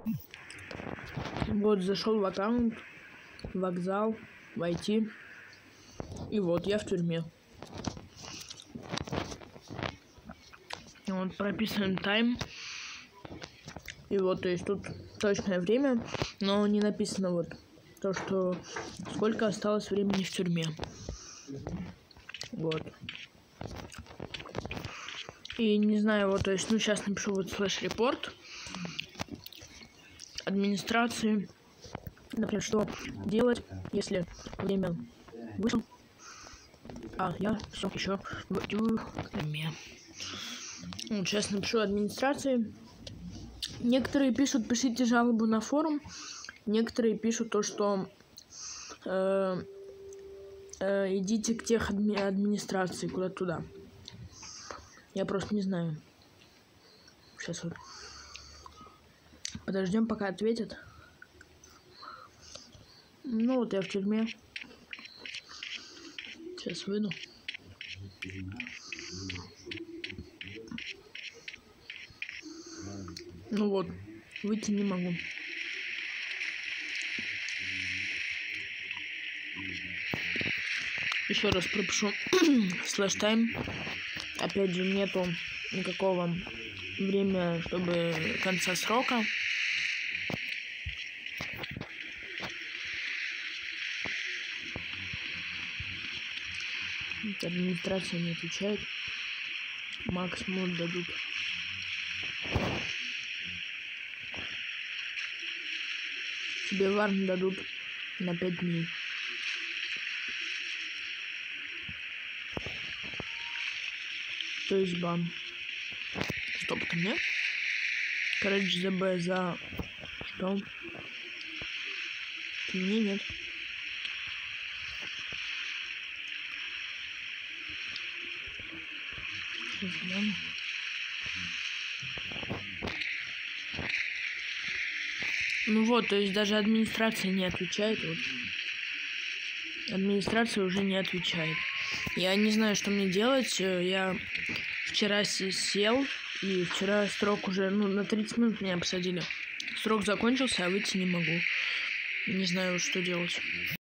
Вот, зашел в аккаунт, вокзал, войти. И вот, я в тюрьме. Вот, прописан тайм. И вот, то есть тут точное время, но не написано вот то, что сколько осталось времени в тюрьме. Вот. И не знаю, вот, то есть, ну, сейчас напишу вот слэш-репорт администрации. Например, что делать, если время вышло, а я все еще в тюрьме. Вот, сейчас напишу администрации. Некоторые пишут, пишите жалобу на форум. Некоторые пишут то, что идите к тех администрации, куда туда. Я просто не знаю. Сейчас вот. Подождем, пока ответят. Ну вот я в тюрьме. Сейчас выйду. Ну вот, выйти не могу. Еще раз пропишу слэш тайм. Опять же, нету никакого времени, чтобы конца срока. Администрация не отвечает. Макс мод дадут. Тебе варн дадут на 5 дней. То есть бан. Стоп, ко мне? Короче, ЗБ за что? Ко мне нет. Сейчас гляну. Ну вот, то есть даже администрация не отвечает. Вот. Администрация уже не отвечает. Я не знаю, что мне делать. Я вчера сел, и вчера срок уже, ну, на 30 минут меня посадили. Срок закончился, а выйти не могу. Не знаю, что делать.